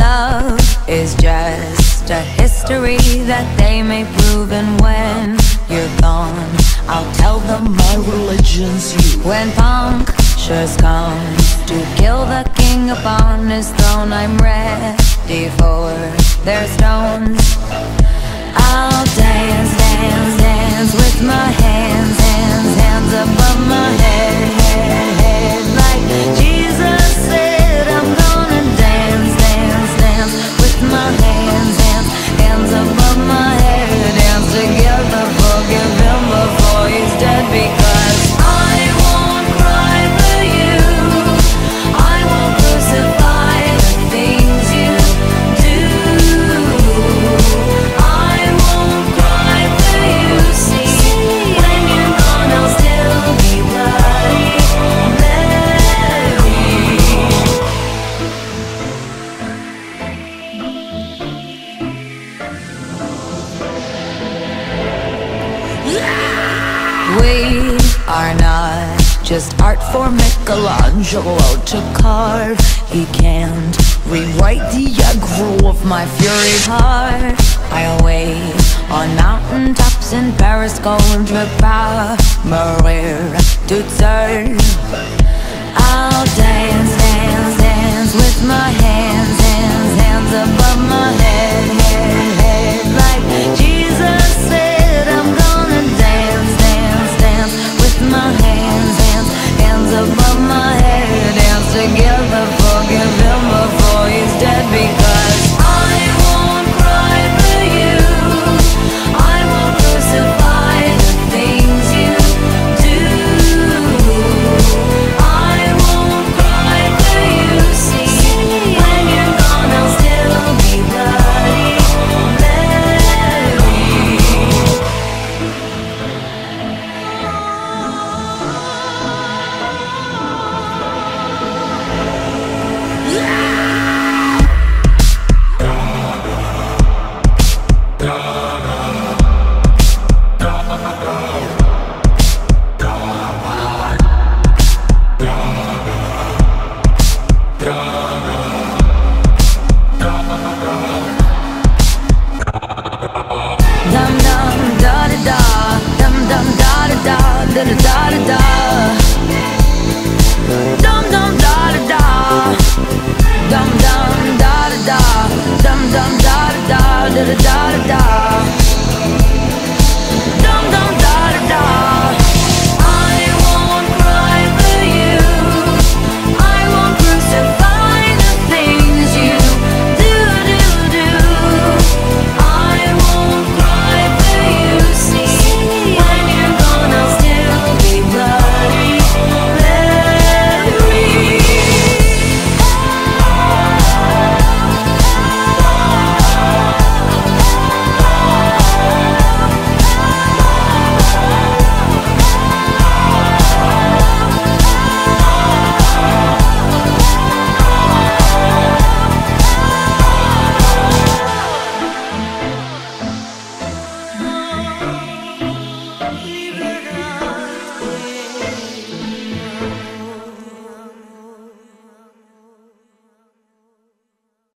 love is just a history that they may prove. And when you're gone, I'll tell them my religion's you. When punctures come to kill the king upon his throne, I'm ready for their stones. I'll dance, dance, dance with my hands, hands, hands above my head, head, head. Like Jesus said, I'm gonna dance, dance, dance with my hands, hands, hands above my head. Dance together, forgive him before he's dead, because I won't cry for you, I won't crucify the things you do. I won't cry for you, see, when you're gone I'll still be bloody Mary. We are not just art for Michelangelo to carve. He can't rewrite the aggro of my fury heart. I'll wait on mountaintops in Paris, contre pas mourir toute seule. I'll dance, dance, dance with my hands, hands, hands above my head, head, head. Like Jesus said, I'm gonna dance, dance, dance with my hands, hands, hands above my head. Dance together.